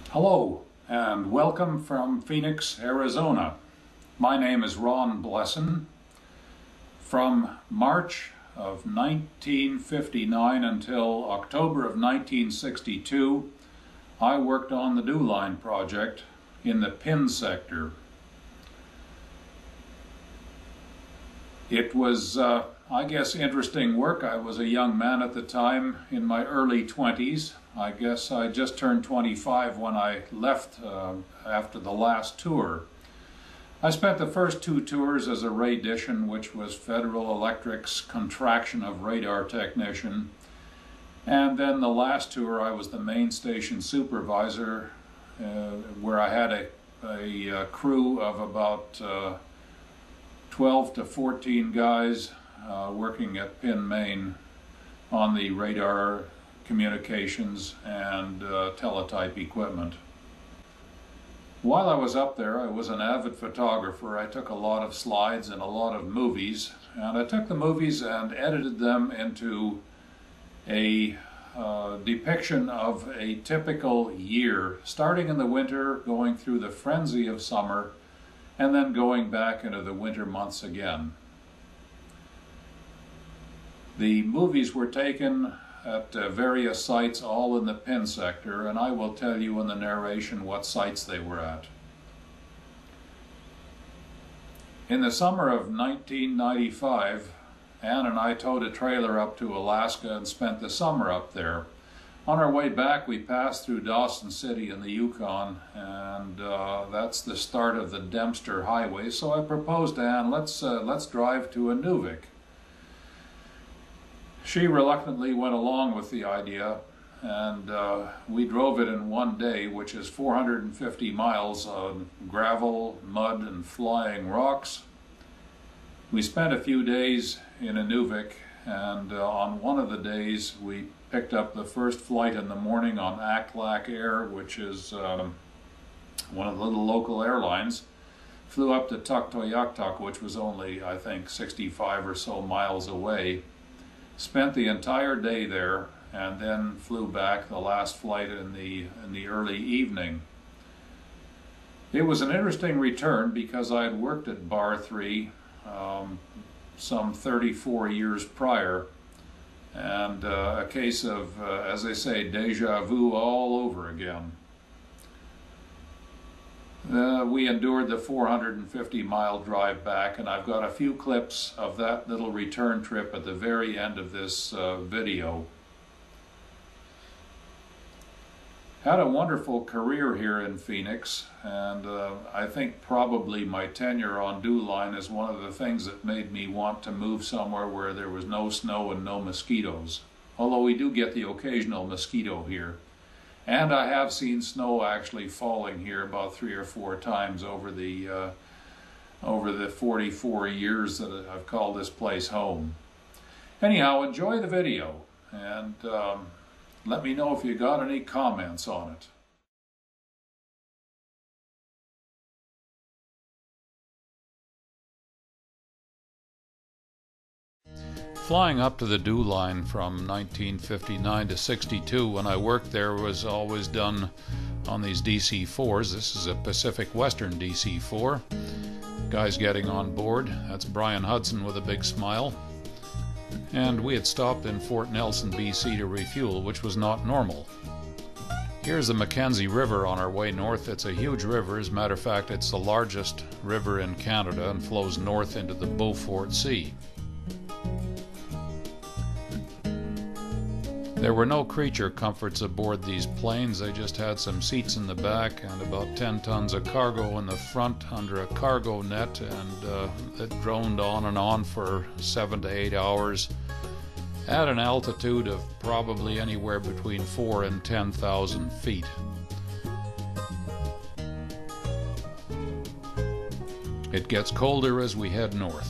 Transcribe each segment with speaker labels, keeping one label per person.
Speaker 1: Hello and welcome from Phoenix, Arizona. My name is Ron Blessin. From March of 1959 until October of 1962, I worked on the DEWLine project in the pin sector. It was, I guess, interesting work. I was a young man at the time, in my early 20s. I guess I just turned 25 when I left after the last tour. I spent the first two tours as a Radician, which was Federal Electric's contraction of radar technician. And then the last tour I was the main station supervisor, where I had a crew of about 12 to 14 guys working at pin main on the radar communications and teletype equipment. While I was up there, I was an avid photographer. I took a lot of slides and a lot of movies, and I took the movies and edited them into a depiction of a typical year, starting in the winter, going through the frenzy of summer, and then going back into the winter months again. The movies were taken at various sites, all in the pin sector, and I will tell you in the narration what sites they were at. In the summer of 1995, Ann and I towed a trailer up to Alaska and spent the summer up there. On our way back, we passed through Dawson City in the Yukon, and that's the start of the Dempster Highway, so I proposed to Ann, let's drive to Inuvik. She reluctantly went along with the idea, and we drove it in one day, which is 450 miles on gravel, mud, and flying rocks. We spent a few days in Inuvik, and on one of the days we picked up the first flight in the morning on Aklak Air, which is one of the little local airlines. Flew up to Tuktoyaktuk, which was only, I think, 65 or so miles away. Spent the entire day there, and then flew back the last flight in the early evening. It was an interesting return because I had worked at Bar 3 some 34 years prior, and a case of, as they say, deja vu all over again. We endured the 450-mile drive back, and I've got a few clips of that little return trip at the very end of this video. Had a wonderful career here in Phoenix, and I think probably my tenure on DEWLine is one of the things that made me want to move somewhere where there was no snow and no mosquitoes. Although we do get the occasional mosquito here. And I have seen snow actually falling here about 3 or 4 times over the 44 years that I've called this place home. Anyhow, enjoy the video, and let me know if you got any comments on it. Flying up to the DEWLine from 1959 to 62 when I worked there was always done on these DC-4s. This is a Pacific Western DC-4. Guy's getting on board. That's Brian Hudson with a big smile. And we had stopped in Fort Nelson, BC to refuel, which was not normal. Here's the Mackenzie River on our way north. It's a huge river. As a matter of fact, it's the largest river in Canada and flows north into the Beaufort Sea. There were no creature comforts aboard these planes. They just had some seats in the back and about 10 tons of cargo in the front under a cargo net, and it droned on and on for 7 to 8 hours at an altitude of probably anywhere between 4,000 and 10,000 feet. It gets colder as we head north.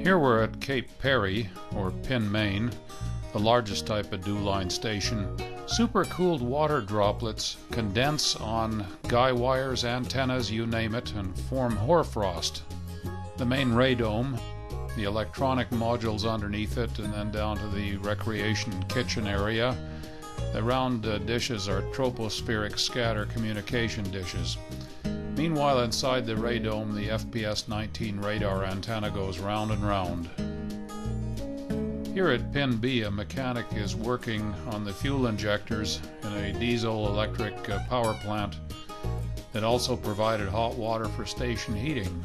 Speaker 1: Here we're at Cape Perry, or Pin, Maine, the largest type of DEWLine station. Supercooled water droplets condense on guy wires, antennas, you name it, and form hoarfrost. The main radome, the electronic modules underneath it, and then down to the recreation kitchen area. The round dishes are tropospheric scatter communication dishes. Meanwhile, inside the radome, the FPS-19 radar antenna goes round and round. Here at Pin B, a mechanic is working on the fuel injectors in a diesel-electric power plant that also provided hot water for station heating.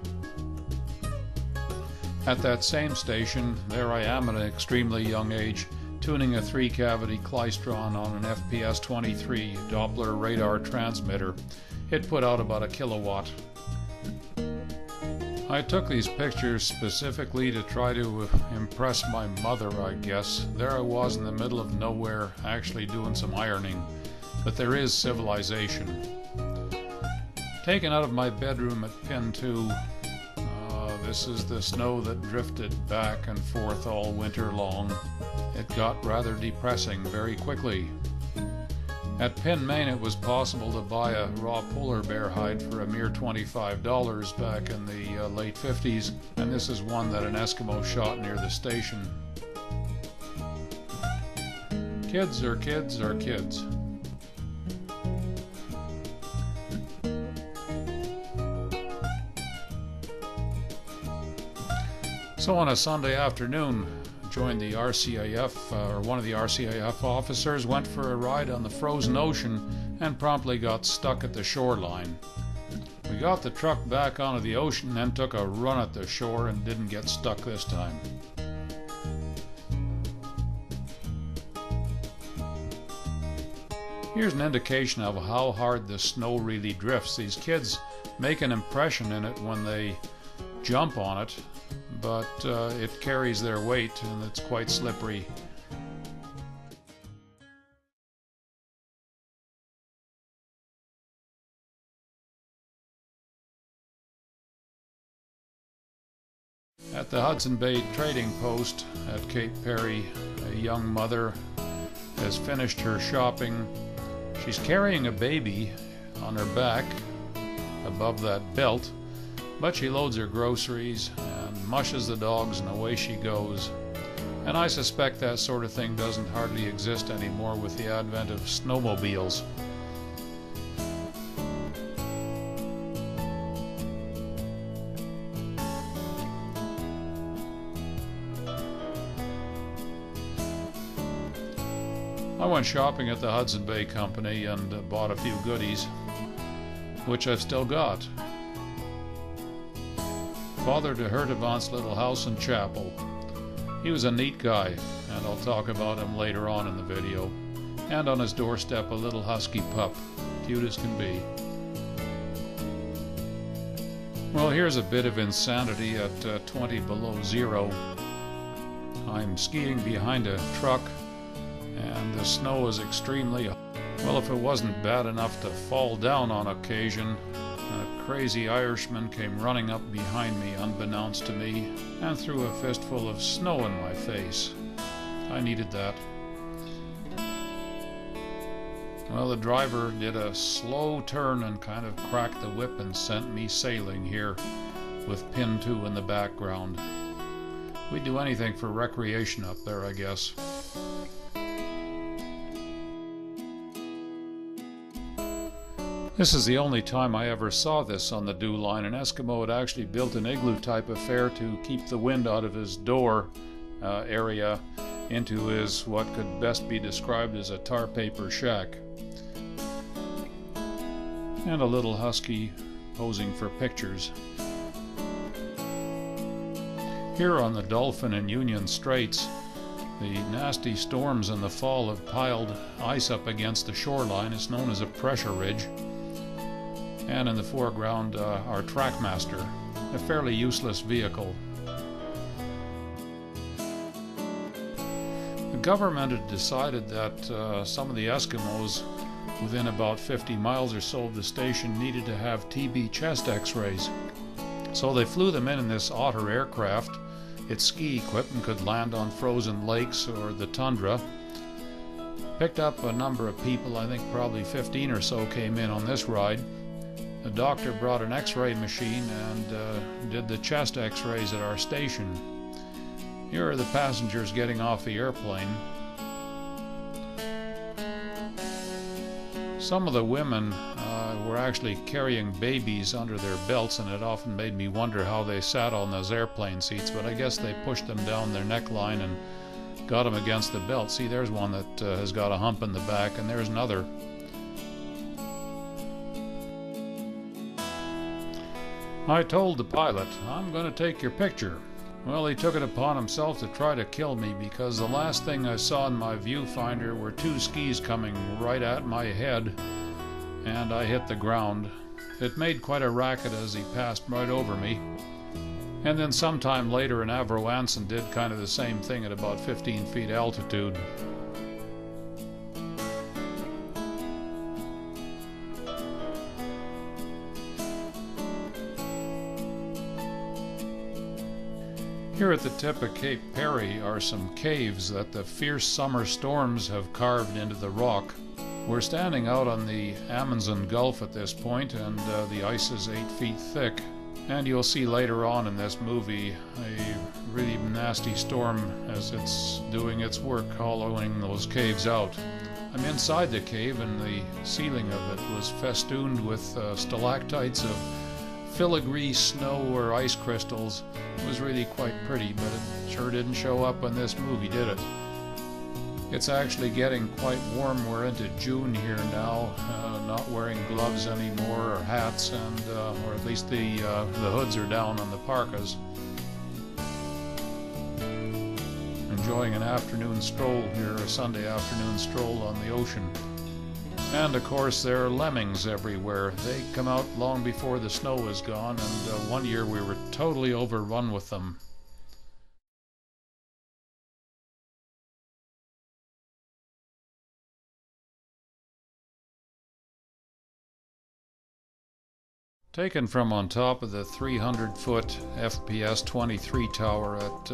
Speaker 1: At that same station, there I am at an extremely young age, tuning a 3-cavity klystron on an FPS-23 Doppler radar transmitter. It put out about 1 kilowatt. I took these pictures specifically to try to impress my mother, I guess. There I was in the middle of nowhere, actually doing some ironing. But there is civilization. Taken out of my bedroom at Pin 2, this is the snow that drifted back and forth all winter long. It got rather depressing very quickly. At Pin, Maine, it was possible to buy a raw polar bear hide for a mere $25 back in the late 50s, and this is one that an Eskimo shot near the station. Kids are kids are kids. So on a Sunday afternoon, joined the RCAF, or one of the RCAF officers, went for a ride on the frozen ocean and promptly got stuck at the shoreline. We got the truck back onto the ocean and took a run at the shore and didn't get stuck this time. Here's an indication of how hard the snow really drifts. These kids make an impression in it when they jump on it, but it carries their weight and it's quite slippery. At the Hudson Bay Trading Post at Cape Perry, a young mother has finished her shopping. She's carrying a baby on her back above that belt, but she loads her groceries and mushes the dogs and away she goes. And I suspect that sort of thing doesn't hardly exist anymore with the advent of snowmobiles. I went shopping at the Hudson Bay Company and bought a few goodies, which I've still got. Father de Hertevant's little house and chapel. He was a neat guy, and I'll talk about him later on in the video. And on his doorstep, a little husky pup, cute as can be. Well, here's a bit of insanity at 20 below zero. I'm skiing behind a truck, and the snow is extremely hot. Well, if it wasn't bad enough to fall down on occasion, a crazy Irishman came running up behind me unbeknownst to me and threw a fistful of snow in my face. I needed that. Well, the driver did a slow turn and kind of cracked the whip and sent me sailing here with Pin 2 in the background. We'd do anything for recreation up there, I guess. This is the only time I ever saw this on the DEWLine. An Eskimo had actually built an igloo type affair to keep the wind out of his door area into his what could best be described as a tar paper shack. And a little husky posing for pictures. Here on the Dolphin and Union Straits, the nasty storms in the fall have piled ice up against the shoreline. It's known as a pressure ridge. And in the foreground, our Trackmaster, a fairly useless vehicle. The government had decided that some of the Eskimos within about 50 miles or so of the station needed to have TB chest x-rays. So they flew them in this Otter aircraft its ski equipment could land on frozen lakes or the tundra. Picked up a number of people, I think probably 15 or so came in on this ride. The doctor brought an x-ray machine and did the chest x-rays at our station. Here are the passengers getting off the airplane. Some of the women were actually carrying babies under their belts, and it often made me wonder how they sat on those airplane seats, but I guess they pushed them down their neckline and got them against the belt. See, there's one that has got a hump in the back, and there's another. I told the pilot, "I'm going to take your picture." Well, he took it upon himself to try to kill me, because the last thing I saw in my viewfinder were two skis coming right at my head, and I hit the ground. It made quite a racket as he passed right over me. And then sometime later an Avro Anson did kind of the same thing at about 15 feet altitude. Here at the tip of Cape Perry are some caves that the fierce summer storms have carved into the rock. We're standing out on the Amundsen Gulf at this point, and the ice is 8 feet thick. And you'll see later on in this movie a really nasty storm as it's doing its work hollowing those caves out. I'm inside the cave, and the ceiling of it was festooned with stalactites of filigree snow or ice crystals. It was really quite pretty, but it sure didn't show up in this movie, did it? It's actually getting quite warm. We're into June here now, not wearing gloves anymore or hats, and or at least the hoods are down on the parkas. Enjoying an afternoon stroll here, a Sunday afternoon stroll on the ocean. And of course there are lemmings everywhere. They come out long before the snow is gone, and one year we were totally overrun with them. Taken from on top of the 300-foot FPS 23 tower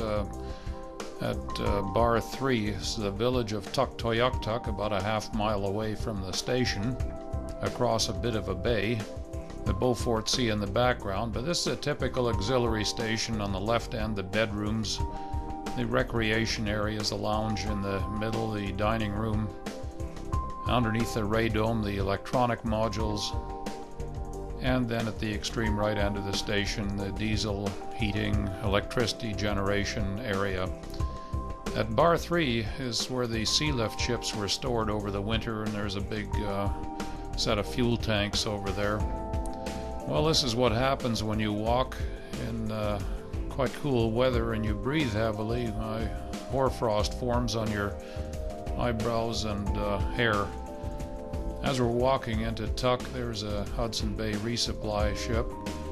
Speaker 1: at Bar 3, is the village of Tuktoyaktuk, about a half-mile away from the station, across a bit of a bay. The Beaufort Sea in the background, but this is a typical auxiliary station. On the left end, the bedrooms, the recreation areas, the lounge in the middle, the dining room. Underneath the radome, the electronic modules. And then at the extreme right end of the station, the diesel heating, electricity generation area. At Bar 3 is where the sea lift ships were stored over the winter, and there's a big set of fuel tanks over there. Well, this is what happens when you walk in quite cool weather and you breathe heavily. Hoarfrost forms on your eyebrows and hair. As we're walking into Tuk, there's a Hudson Bay resupply ship.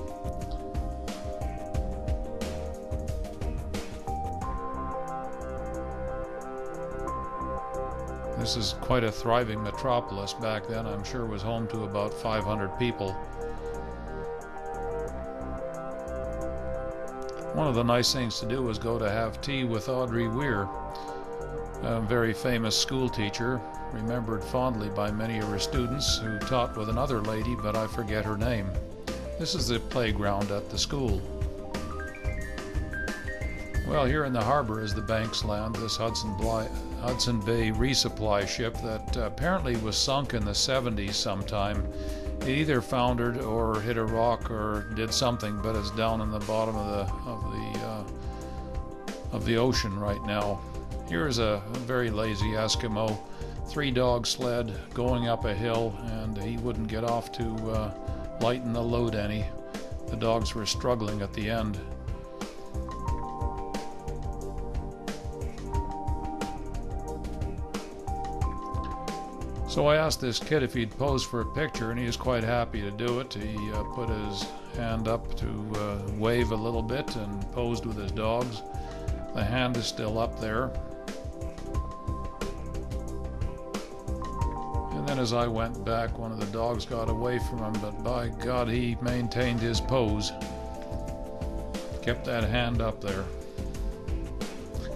Speaker 1: This is quite a thriving metropolis back then. I'm sure it was home to about 500 people. One of the nice things to do was go to have tea with Audrey Weir, a very famous school teacher, remembered fondly by many of her students, who taught with another lady, but I forget her name. This is the playground at the school. Well, here in the harbor is the Banksland, this Hudson Bay resupply ship that apparently was sunk in the 70s sometime. It either foundered or hit a rock or did something, but it's down in the bottom of the ocean right now. Here's a very lazy Eskimo, 3-dog sled going up a hill, and he wouldn't get off to lighten the load any. The dogs were struggling at the end. So I asked this kid if he'd pose for a picture, and he was quite happy to do it. He put his hand up to wave a little bit and posed with his dogs. The hand is still up there. And then as I went back, one of the dogs got away from him, but by God, he maintained his pose. Kept that hand up there.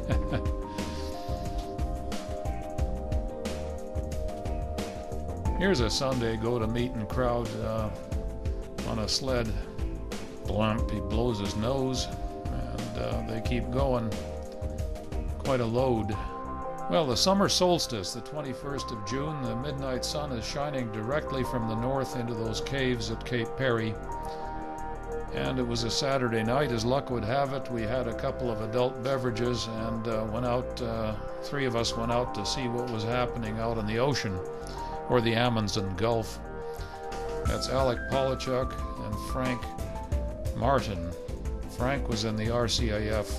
Speaker 1: Here's a Sunday go-to-meeting crowd on a sled. Blump, he blows his nose, and they keep going. Quite a load. Well, the summer solstice, the 21st of June, the midnight sun is shining directly from the north into those caves at Cape Perry. And it was a Saturday night. As luck would have it, we had a couple of adult beverages and went out, three of us went out to see what was happening out in the ocean, or the Amundsen Gulf. That's Alec Polachuk and Frank Martin. Frank was in the RCIF.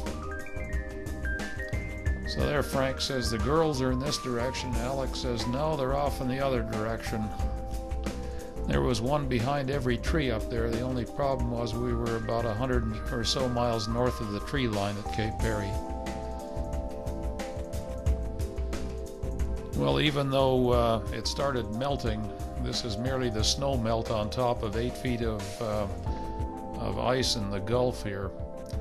Speaker 1: So there Frank says the girls are in this direction. Alec says no, they're off in the other direction. There was one behind every tree up there. The only problem was we were about 100 or so miles north of the tree line at Cape Perry. Well, even though it started melting, this is merely the snow melt on top of 8 feet of ice in the Gulf here.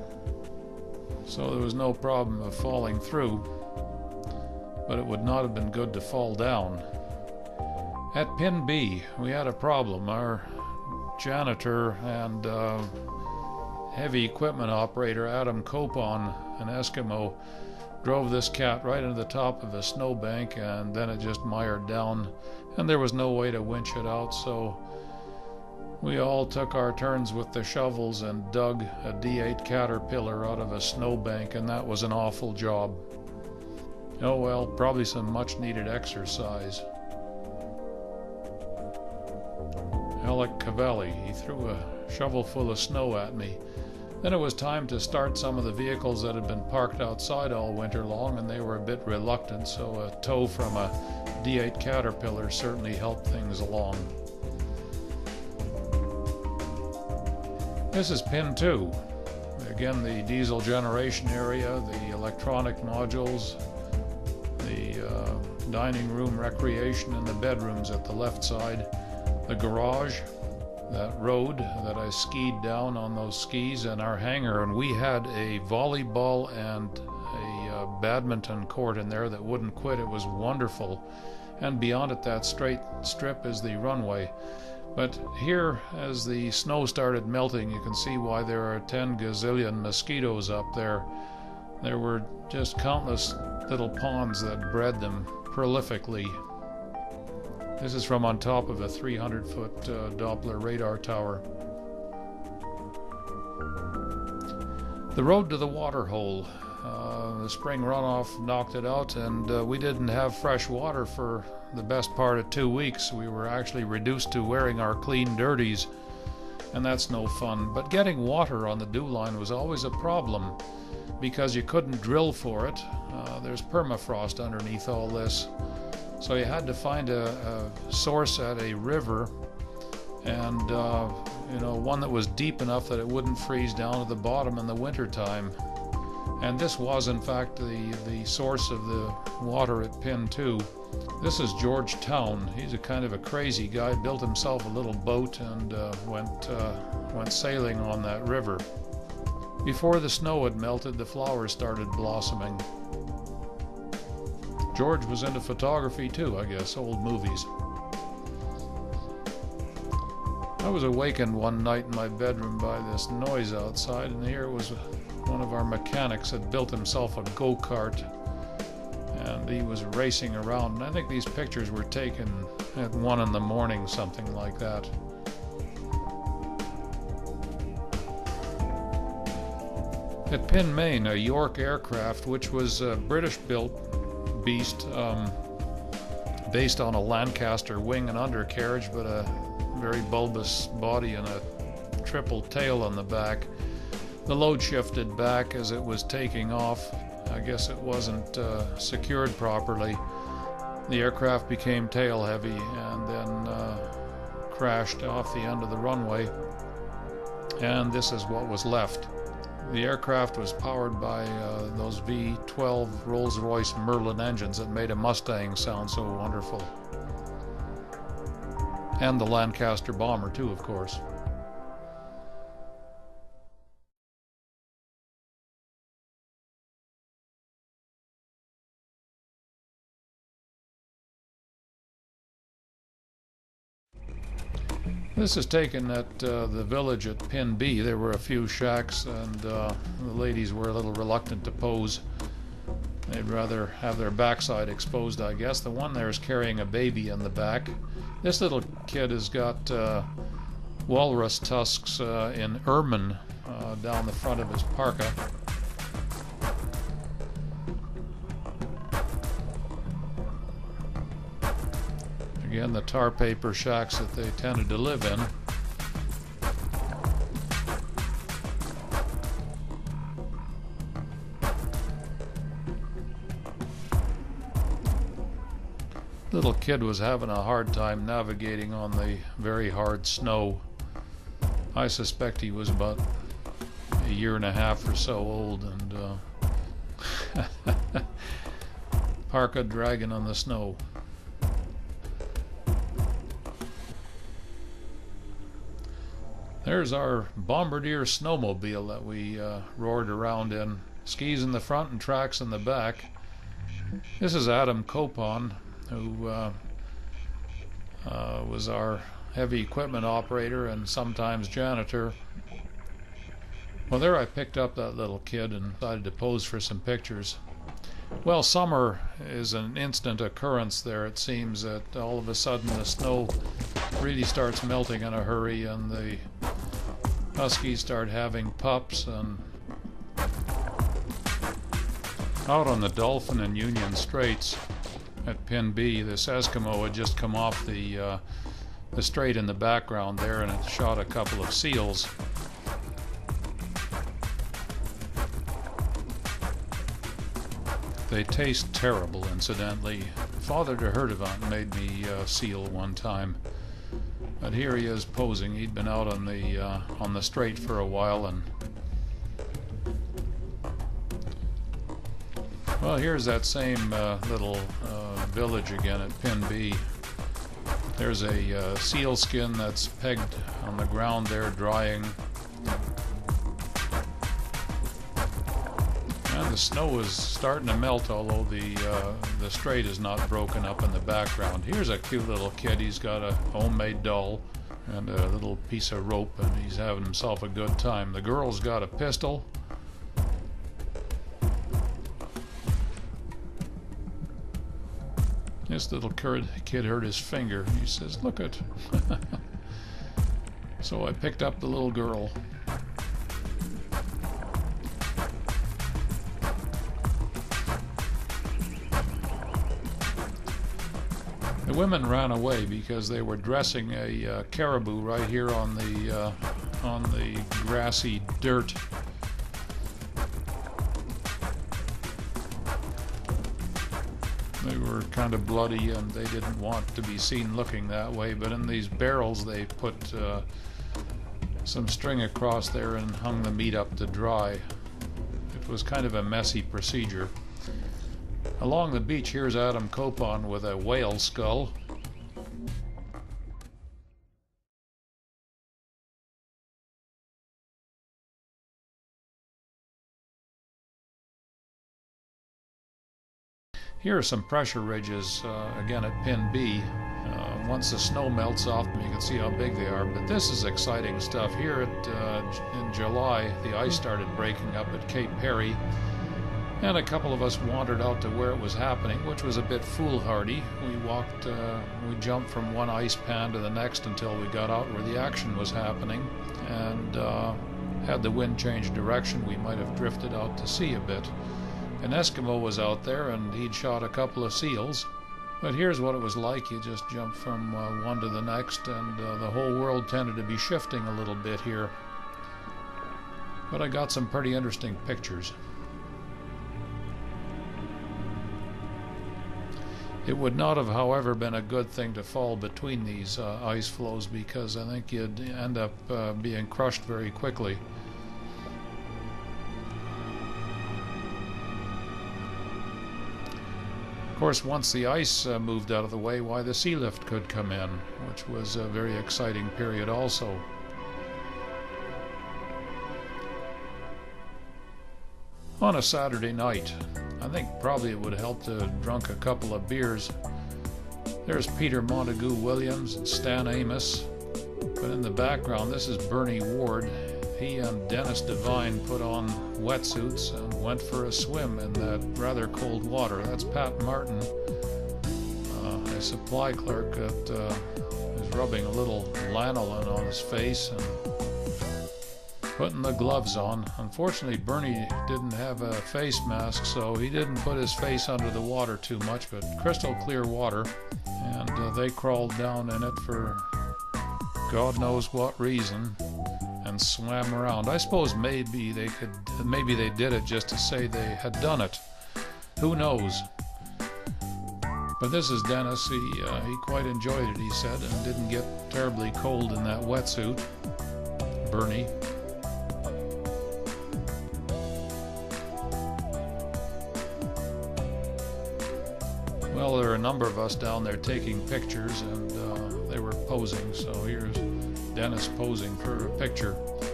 Speaker 1: So there was no problem of falling through, but it would not have been good to fall down. At Pin B, we had a problem. Our janitor and heavy equipment operator, Adam Copon, an Eskimo, drove this cat right into the top of a snowbank, and then it just mired down, and there was no way to winch it out, so we all took our turns with the shovels and dug a D8 caterpillar out of a snowbank, and that was an awful job. Oh well, probably some much needed exercise. Alec Cavalli, he threw a shovel full of snow at me. Then it was time to start some of the vehicles that had been parked outside all winter long, and they were a bit reluctant, so a tow from a D8 Caterpillar certainly helped things along. This is Pin 2. Again, the diesel generation area, the electronic modules, the dining room recreation, and the bedrooms at the left side. The garage, that road that I skied down on those skis, and our hangar, and we had a volleyball and a badminton court in there that wouldn't quit. It was wonderful. And beyond it, that straight strip is the runway. But here, as the snow started melting, you can see why there are 10 gazillion mosquitoes up there. There were just countless little ponds that bred them prolifically. This is from on top of a 300-foot Doppler radar tower. The road to the water hole. The spring runoff knocked it out, and we didn't have fresh water for the best part of 2 weeks. We were actually reduced to wearing our clean dirties, and that's no fun. But getting water on the DEWLine was always a problem because you couldn't drill for it. There's permafrost underneath all this. So you had to find a source at a river, and one that was deep enough that it wouldn't freeze down to the bottom in the wintertime. And this was, in fact, the source of the water at Pin 2. This is George Town. He's a kind of a crazy guy. Built himself a little boat and went sailing on that river. Before the snow had melted, the flowers started blossoming. George was into photography too, I guess, old movies. I was awakened one night in my bedroom by this noise outside, and here it was one of our mechanics had built himself a go-kart, and he was racing around. And I think these pictures were taken at 1 in the morning, something like that. At Pin Main, a York aircraft, which was a British-built beast, based on a Lancaster wing and undercarriage, but a very bulbous body and a triple tail on the back. The load shifted back as it was taking off. I guess it wasn't secured properly. The aircraft became tail heavy and then crashed off the end of the runway, and this is what was left. The aircraft was powered by those V12 Rolls-Royce Merlin engines that made a Mustang sound so wonderful. And the Lancaster bomber too, of course. This is taken at the village at Pin B. There were a few shacks, and the ladies were a little reluctant to pose. They'd rather have their backside exposed, I guess. The one there is carrying a baby in the back. This little kid has got walrus tusks in ermine down the front of his parka. Again, the tar paper shacks that they tended to live in. Little kid was having a hard time navigating on the very hard snow. I suspect he was about a year and a half or so old, and parka dragging on the snow. There's our Bombardier snowmobile that we roared around in. Skis in the front and tracks in the back. This is Adam Copon, who was our heavy equipment operator and sometimes janitor. Well, there I picked up that little kid and decided to pose for some pictures. Well, summer is an instant occurrence there. It seems that all of a sudden the snow really starts melting in a hurry, and the huskies start having pups. And out on the Dolphin and Union Straits at Pin B, this Eskimo had just come off the strait in the background there, and it shot a couple of seals. They taste terrible, incidentally. Father de Herdevant made me seal one time, but here he is posing. He'd been out on the strait for a while, and well, here's that same little village again at Pin B. There's a seal skin that's pegged on the ground there, drying. And the snow is starting to melt, although the strait is not broken up in the background. Here's a cute little kid. He's got a homemade doll and a little piece of rope, and he's having himself a good time. The girl's got a pistol. This little kid hurt his finger. He says, "Look it." So I picked up the little girl. The women ran away because they were dressing a caribou right here on the grassy dirt. They were kind of bloody, and they didn't want to be seen looking that way, but in these barrels they put some string across there and hung the meat up to dry. It was kind of a messy procedure. Along the beach, here's Adam Copon with a whale skull. Here are some pressure ridges, again at Pin B. Once the snow melts off them, you can see how big they are. But this is exciting stuff. Here in July, the ice started breaking up at Cape Perry, and a couple of us wandered out to where it was happening, which was a bit foolhardy. We jumped from one ice pan to the next until we got out where the action was happening, and had the wind changed direction, we might have drifted out to sea a bit. An Eskimo was out there, and he'd shot a couple of seals. But here's what it was like. You just jump from one to the next, and the whole world tended to be shifting a little bit here. But I got some pretty interesting pictures. It would not have, however, been a good thing to fall between these ice floes, because I think you'd end up being crushed very quickly. Of course, once the ice moved out of the way, why, the sea lift could come in, which was a very exciting period also. On a Saturday night, I think probably it would help to have drunk a couple of beers. There's Peter Montague Williams and Stan Amos. But in the background, this is Bernie Ward. He and Dennis Devine put on wetsuits and went for a swim in that rather cold water. That's Pat Martin, a supply clerk that is rubbing a little lanolin on his face and putting the gloves on. Unfortunately, Bernie didn't have a face mask, so he didn't put his face under the water too much, but crystal clear water, and they crawled down in it for God knows what reason and swam around. I suppose maybe they did it just to say they had done it. Who knows? But this is Dennis. He quite enjoyed it, he said, and didn't get terribly cold in that wetsuit. Bernie. Well, there are a number of us down there taking pictures, and they were posing. So here's Dennis posing for a picture.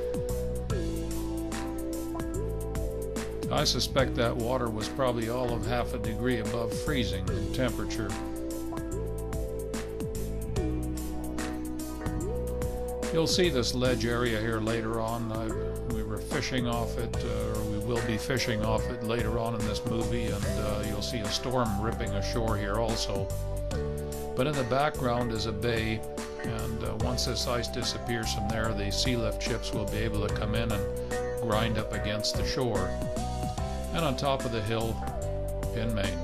Speaker 1: I suspect that water was probably all of half a degree above freezing in temperature. You'll see this ledge area here later on. We were fishing off it, or we will be fishing off it later on in this movie, and you'll see a storm ripping ashore here also. But in the background is a bay, and once this ice disappears from there, the sea lift ships will be able to come in and grind up against the shore. And on top of the hill, Pin, Maine.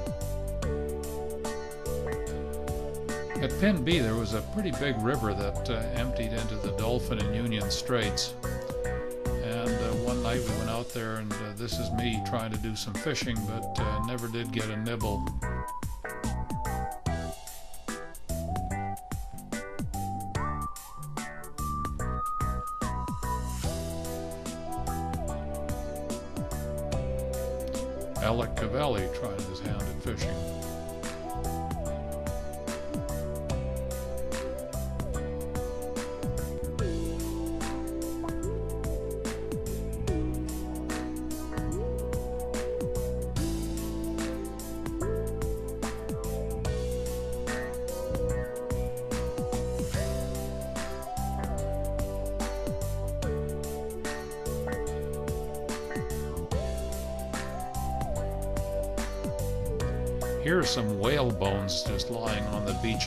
Speaker 1: At Pin B, there was a pretty big river that emptied into the Dolphin and Union Straits. And one night we went out there, and this is me trying to do some fishing, but never did get a nibble. Alec Cavalli trying his hand at fishing. Here are some whale bones just lying on the beach.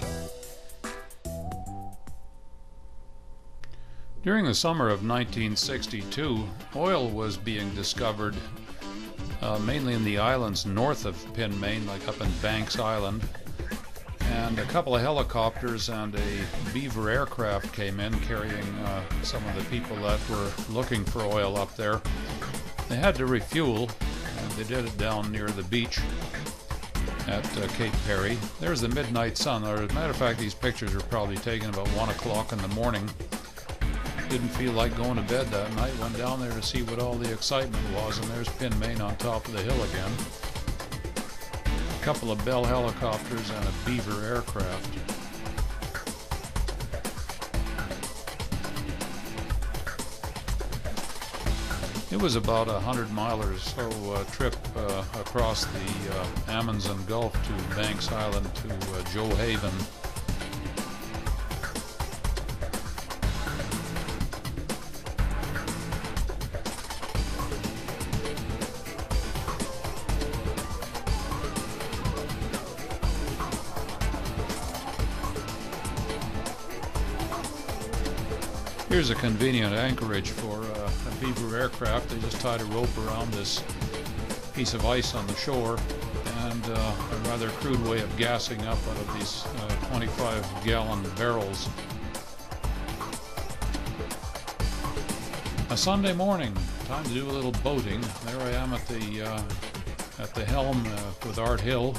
Speaker 1: During the summer of 1962, oil was being discovered mainly in the islands north of Pin, Maine, like up in Banks Island. And a couple of helicopters and a Beaver aircraft came in carrying some of the people that were looking for oil up there. They had to refuel, and they did it down near the beach at Cape Perry. There's the midnight sun. Or, as a matter of fact, these pictures were probably taken about 1 o'clock in the morning. Didn't feel like going to bed that night. Went down there to see what all the excitement was, and there's Pin, Maine on top of the hill again. A couple of Bell helicopters and a Beaver aircraft. It was about a 100-mile or so trip across the Amundsen Gulf to Banks Island to Joe Haven. Here's a convenient anchorage for a Beaver aircraft. They just tied a rope around this piece of ice on the shore, and a rather crude way of gassing up out of these 25-gallon barrels. A Sunday morning, time to do a little boating. There I am at the helm with Art Hill.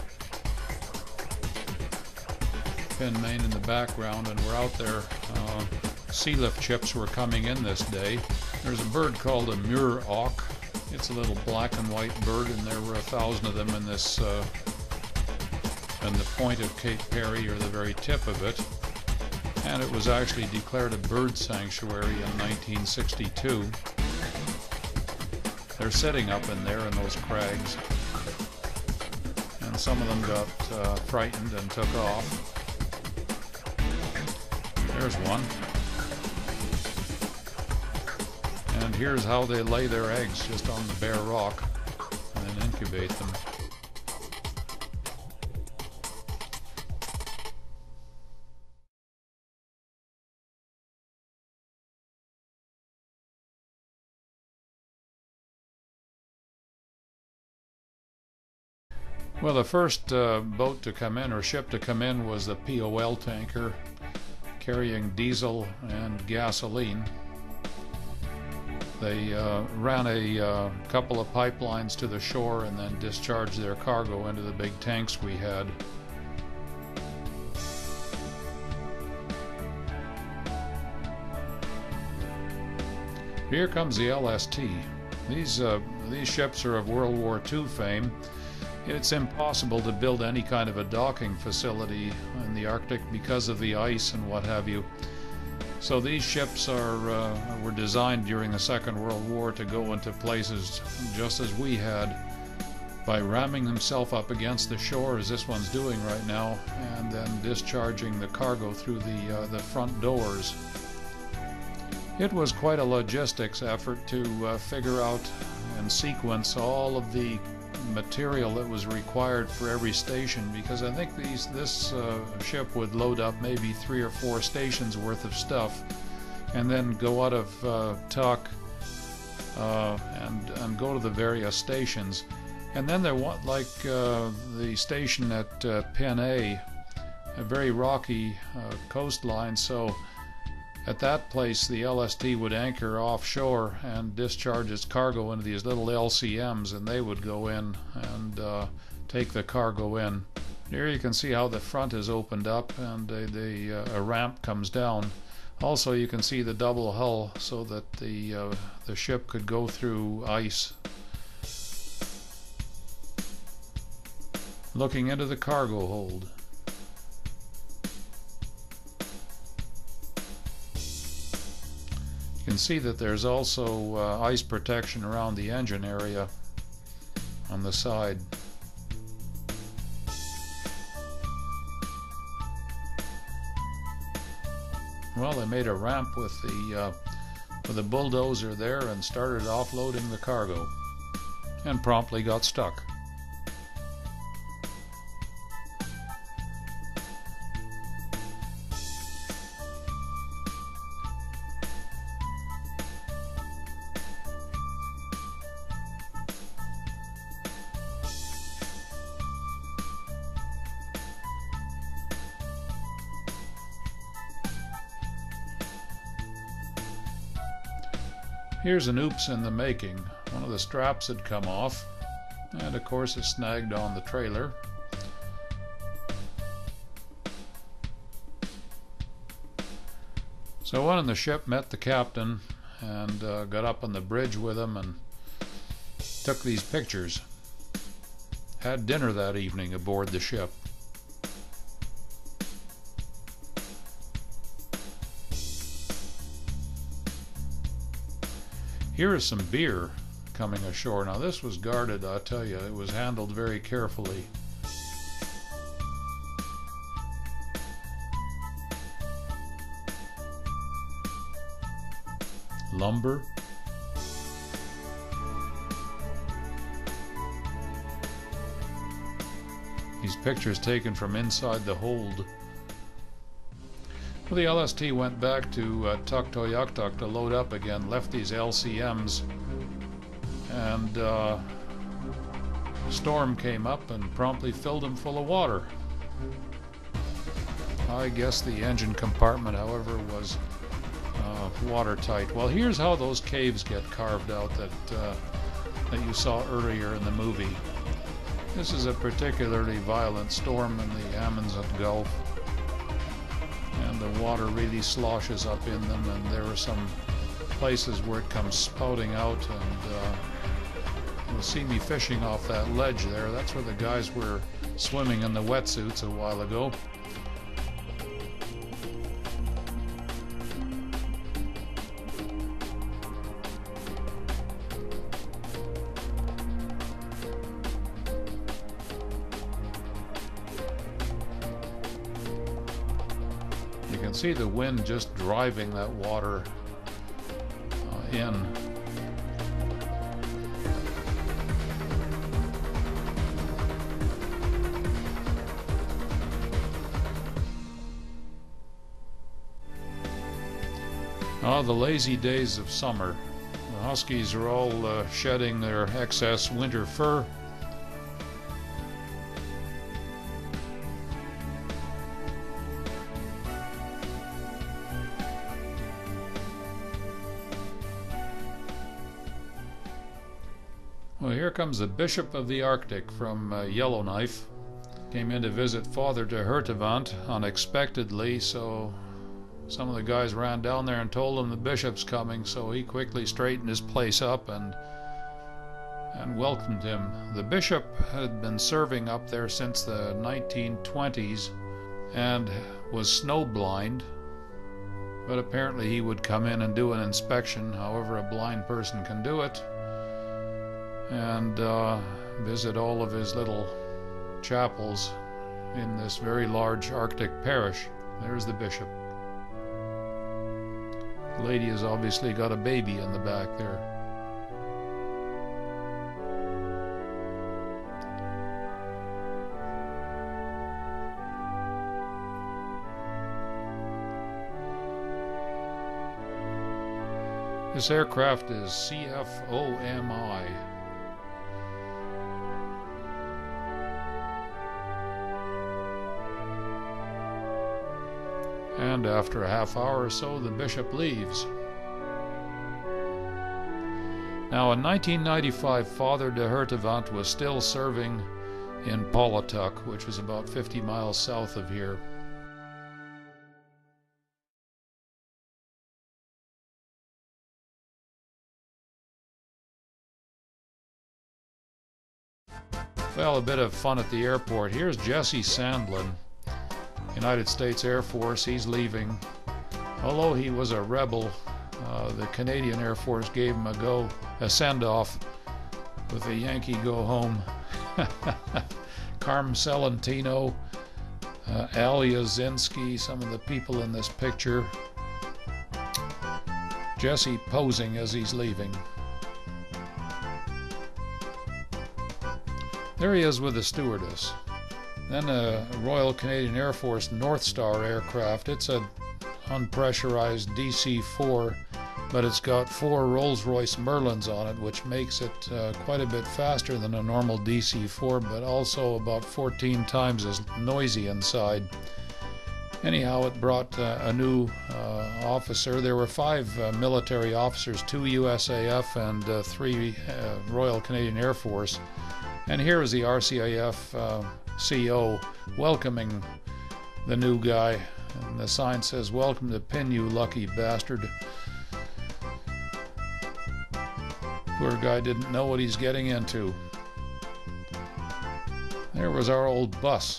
Speaker 1: Pin, Maine in the background, and we're out there. Sea lift ships were coming in this day. There's a bird called a muir auk. It's a little black and white bird, and there were 1,000 of them in this, in the point of Cape Perry, or the very tip of it. And it was actually declared a bird sanctuary in 1962. They're sitting up in there in those crags, and some of them got frightened and took off. There's one. And here's how they lay their eggs, just on the bare rock, and then incubate them. Well, the first boat to come in, or ship to come in, was the POL tanker carrying diesel and gasoline. They ran a couple of pipelines to the shore and then discharged their cargo into the big tanks we had. Here comes the LST. These ships are of World War II fame. It's impossible to build any kind of a docking facility in the Arctic because of the ice and what have you. So these ships were designed during the Second World War to go into places just as we had, by ramming himself up against the shore, as this one's doing right now, and then discharging the cargo through the front doors. It was quite a logistics effort to figure out and sequence all of the material that was required for every station, because I think this ship would load up maybe 3 or 4 stations worth of stuff, and then go out of tuck and go to the various stations. And then there was, like the station at Pin A, a very rocky coastline, so at that place the LST would anchor offshore and discharge its cargo into these little LCMs, and they would go in and take the cargo in. Here you can see how the front is opened up, and a ramp comes down. Also you can see the double hull so that the ship could go through ice. Looking into the cargo hold. You can see that there's also ice protection around the engine area on the side. Well, they made a ramp with the bulldozer there and started offloading the cargo, and promptly got stuck. Here's an oops in the making. One of the straps had come off, and of course it snagged on the trailer. So one in the ship met the captain and got up on the bridge with him and took these pictures. Had dinner that evening aboard the ship. Here is some beer coming ashore. Now this was guarded, I tell you. It was handled very carefully. Lumber. These pictures taken from inside the hold. Well, the LST went back to Tuktoyaktuk to load up again, left these LCMs, and a storm came up and promptly filled them full of water. I guess the engine compartment, however, was watertight. Well, here's how those caves get carved out that you saw earlier in the movie. This is a particularly violent storm in the Amundsen Gulf, and the water really sloshes up in them, and there are some places where it comes spouting out, and you'll see me fishing off that ledge there. That's where the guys were swimming in the wetsuits a while ago. You can see the wind just driving that water in. Oh, the lazy days of summer. The huskies are all shedding their excess winter fur. Well, here comes the Bishop of the Arctic from Yellowknife. Came in to visit Father de Hertevant unexpectedly, so some of the guys ran down there and told him the bishop's coming, so he quickly straightened his place up and welcomed him. The bishop had been serving up there since the 1920s and was snowblind, but apparently he would come in and do an inspection, however a blind person can do it, and visit all of his little chapels in this very large Arctic parish. There's the bishop. The lady has obviously got a baby in the back there. This aircraft is CFOMI. And after a half hour or so, the bishop leaves. Now, in 1995, Father de Hertevant was still serving in Pawlatuck, which was about 50 miles south of here. Well, a bit of fun at the airport. Here's Jesse Sandlin, United States Air Force. He's leaving. Although he was a rebel, the Canadian Air Force gave him a send-off with a Yankee go home. Carm Celentino, Al Yazinski, some of the people in this picture. Jesse posing as he's leaving. There he is with the stewardess. Then a Royal Canadian Air Force North Star aircraft. It's a unpressurized DC-4, but it's got 4 Rolls-Royce Merlins on it, which makes it quite a bit faster than a normal DC-4, but also about 14 times as noisy inside. Anyhow, it brought a new officer. There were 5 military officers, 2 USAF and 3 Royal Canadian Air Force. And here is the RCAF CO welcoming the new guy. And the sign says, "Welcome to Pin, you lucky bastard." Poor guy didn't know what he's getting into. There was our old bus.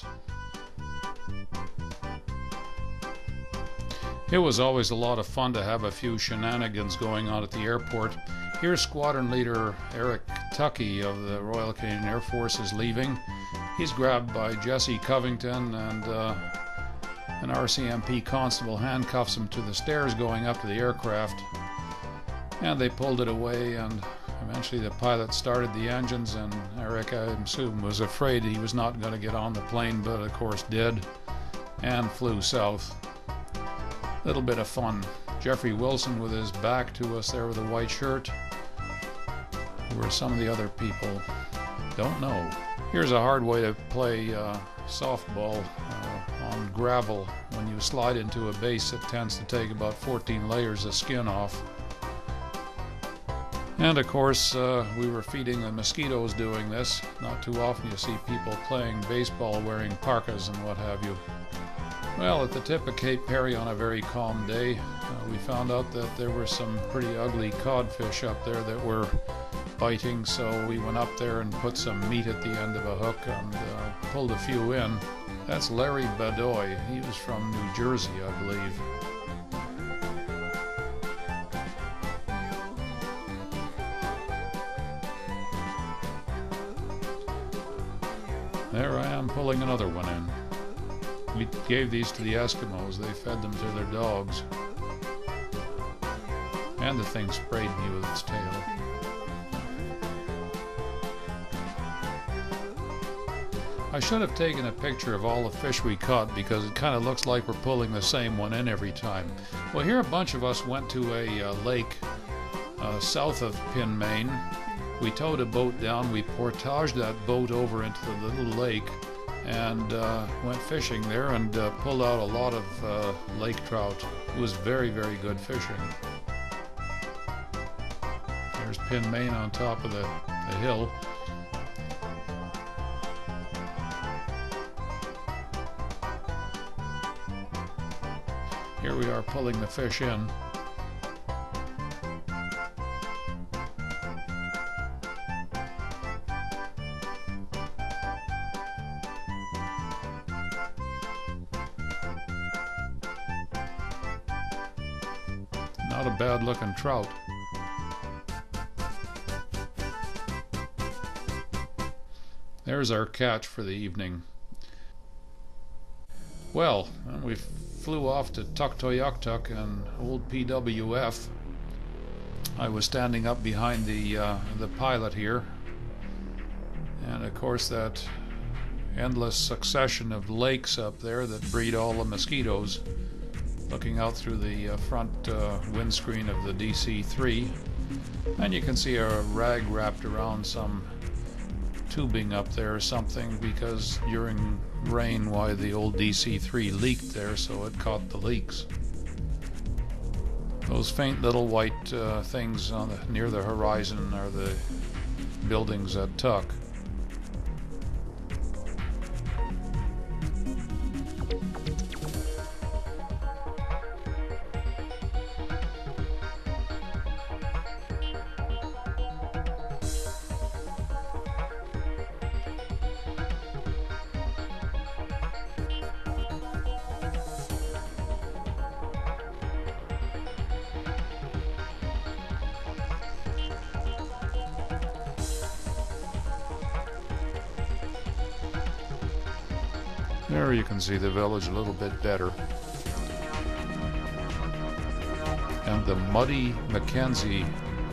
Speaker 1: It was always a lot of fun to have a few shenanigans going on at the airport. Here's Squadron Leader Eric Tuckey of the Royal Canadian Air Force is leaving. He's grabbed by Jesse Covington, and an RCMP constable handcuffs him to the stairs going up to the aircraft. And they pulled it away, and eventually the pilot started the engines, and Eric, I assume, was afraid he was not going to get on the plane, but of course did, and flew south. Little bit of fun. Jeffrey Wilson with his back to us there with a white shirt. Who are some of the other people? Don't know. Here's a hard way to play softball on gravel. When you slide into a base, it tends to take about 14 layers of skin off. And of course, we were feeding the mosquitoes doing this. Not too often you see people playing baseball wearing parkas and what have you. Well, at the tip of Cape Perry on a very calm day, we found out that there were some pretty ugly codfish up there that were biting, so we went up there and put some meat at the end of a hook and pulled a few in. That's Larry Badoy. He was from New Jersey, I believe. There I am pulling another one in. We gave these to the Eskimos. They fed them to their dogs. And the thing sprayed me with its tail. I should have taken a picture of all the fish we caught because it kind of looks like we're pulling the same one in every time. Well, here a bunch of us went to a lake south of Penmain. We towed a boat down, we portaged that boat over into the little lake and went fishing there and pulled out a lot of lake trout. It was very, very good fishing. There's Penmain on top of the hill. Here we are pulling the fish in. Not a bad looking trout. There's our catch for the evening. Well, we flew off to Tuktoyaktuk and old PWF. I was standing up behind the pilot here, and of course that endless succession of lakes up there that breed all the mosquitoes, looking out through the front windscreen of the DC-3, and you can see a rag wrapped around some tubing up there or something, because during rain, why the old DC-3 leaked there, so it caught the leaks. Those faint little white things on near the horizon are the buildings at Tuk. There you can see the village a little bit better. And the muddy Mackenzie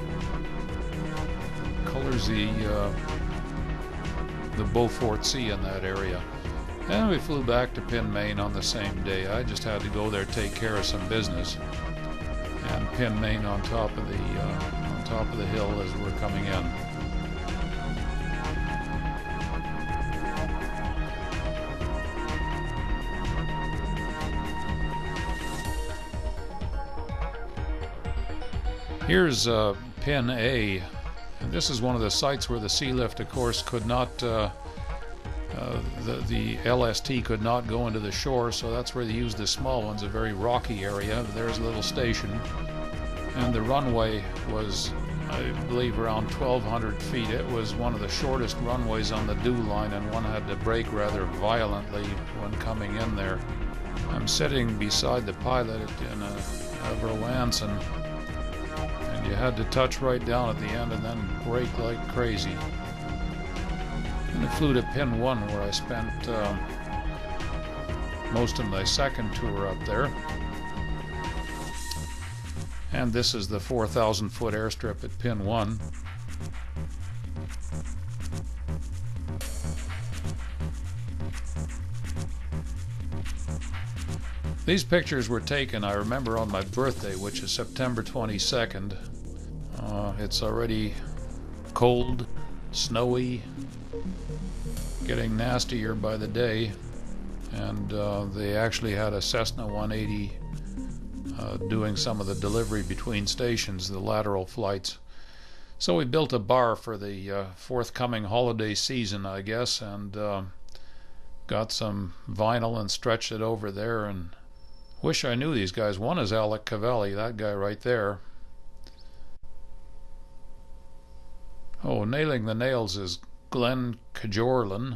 Speaker 1: colors the Beaufort Sea in that area. And we flew back to Penmain on the same day. I just had to go there, take care of some business. And Penmain on top of the hill as we're coming in. Here's Pen A, and this is one of the sites where the sea lift, of course, could not, the LST could not go into the shore, so that's where they used the small ones, a very rocky area. There's a little station, and the runway was, I believe, around 1,200 feet. It was one of the shortest runways on the DEWLine, and one had to brake rather violently when coming in there. I'm sitting beside the pilot in a Verlanson. You had to touch right down at the end and then brake like crazy. And I flew to Pin 1 where I spent most of my second tour up there. And this is the 4,000-foot airstrip at Pin 1. These pictures were taken, I remember, on my birthday, which is September 22nd. It's already cold, snowy, getting nastier by the day, and they actually had a Cessna 180 doing some of the delivery between stations, the lateral flights. So we built a bar for the forthcoming holiday season, I guess, and got some vinyl and stretched it over there, and wish I knew these guys. One is Alec Cavelli, that guy right there. Oh, nailing the nails is Glenn Kajorlin.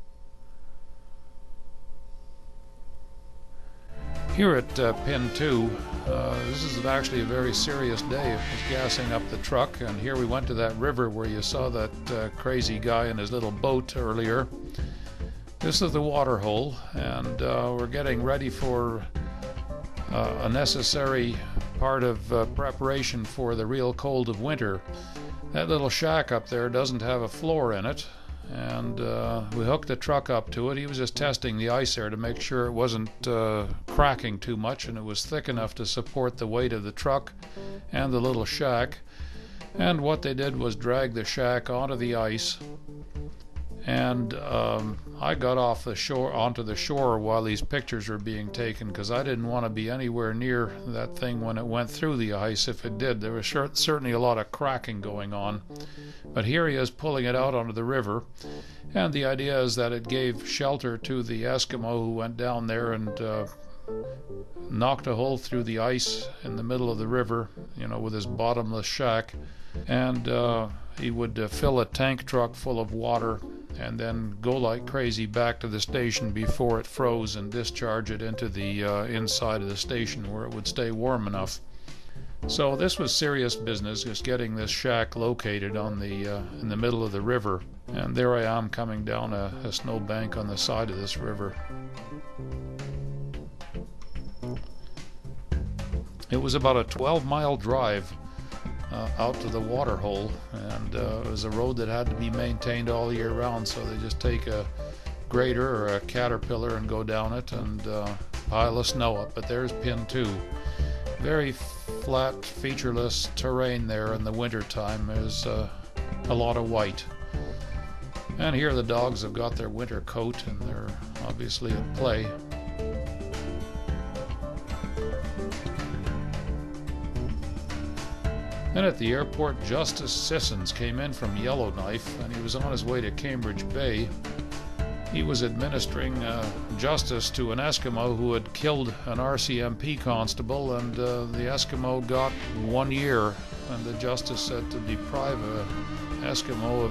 Speaker 1: Here at Pin 2, this is actually a very serious day. It was gassing up the truck, and here we went to that river where you saw that crazy guy in his little boat earlier. This is the water hole, and we're getting ready for a necessary part of preparation for the real cold of winter. That little shack up there doesn't have a floor in it, and we hooked the truck up to it. He was just testing the ice there to make sure it wasn't cracking too much and it was thick enough to support the weight of the truck and the little shack. And what they did was drag the shack onto the ice, and I got off the shore onto the shore while these pictures were being taken, because I didn't want to be anywhere near that thing when it went through the ice. If it did, there was certainly a lot of cracking going on. But here he is pulling it out onto the river, and the idea is that it gave shelter to the Eskimo who went down there and knocked a hole through the ice in the middle of the river, you know, with his bottomless shack, and he would fill a tank truck full of water and then go like crazy back to the station before it froze and discharge it into the inside of the station where it would stay warm enough. So this was serious business, just getting this shack located on the in the middle of the river. And there I am coming down a snowbank on the side of this river. It was about a 12-mile drive out to the water hole, and it was a road that had to be maintained all year round, so they just take a grader or a caterpillar and go down it and pile of snow up. But there's Pin 2. Very flat, featureless terrain there in the winter time. There's a lot of white. And here the dogs have got their winter coat and they're obviously at play. Then at the airport, Justice Sissons came in from Yellowknife, and he was on his way to Cambridge Bay. He was administering justice to an Eskimo who had killed an RCMP constable, and the Eskimo got 1 year, and the justice said to deprive an Eskimo